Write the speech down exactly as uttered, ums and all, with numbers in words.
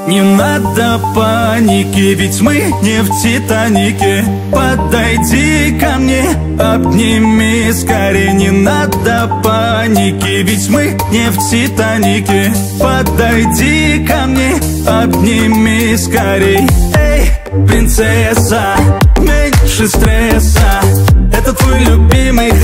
Не надо паники, ведь мы не в Титанике. Подойди ко мне, обними скорее. Не надо паники, ведь мы не в Титанике. Подойди ко мне, обними скорей. Эй, принцесса, меньше стресса, это твой любимый